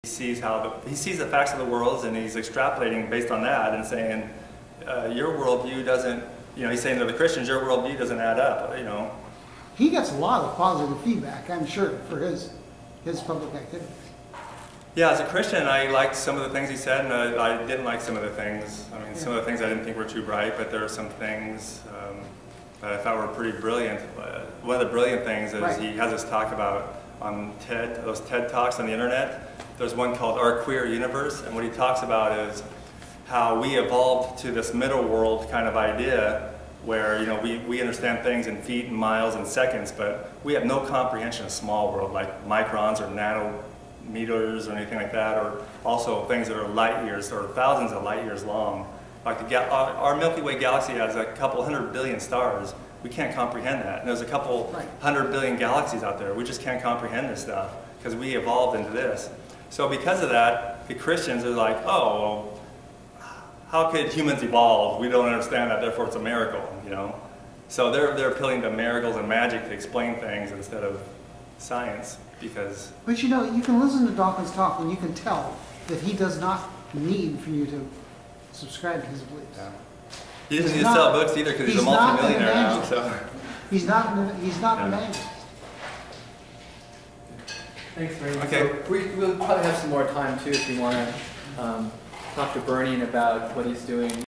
sees he sees the facts of the world and he's extrapolating based on that and saying your worldview doesn't, he's saying to the Christians, your worldview doesn't add up, He gets a lot of positive feedback, I'm sure, for his public activities. Yeah, as a Christian, I liked some of the things he said, and I didn't like some of the things. I mean, some of the things I didn't think were too bright, but there are some things that I thought were pretty brilliant. One of the brilliant things is he has us talk about on those TED Talks on the internet. There's one called Our Queer Universe, and what he talks about is how we evolved to this middle world kind of idea where we understand things in feet and miles and seconds, but we have no comprehension of small world like microns or nanometers or anything like that, or also things that are light years or thousands of light years long. Like our Milky Way galaxy has a couple 100 billion stars. We can't comprehend that. And there's a couple 100 billion galaxies out there. We just can't comprehend this stuff because we evolved into this. So because of that, the Christians are like, oh, well, how could humans evolve? We don't understand that, therefore it's a miracle, So they're appealing to miracles and magic to explain things instead of science, because... But you can listen to Dawkins talk and you can tell that he does not need for you to subscribe to his beliefs. Yeah. He doesn't need to sell books either because he's a multimillionaire now. So. He's not an evangelist. Thanks very much. Okay. So we'll probably have some more time too if you want to talk to Bernie about what he's doing.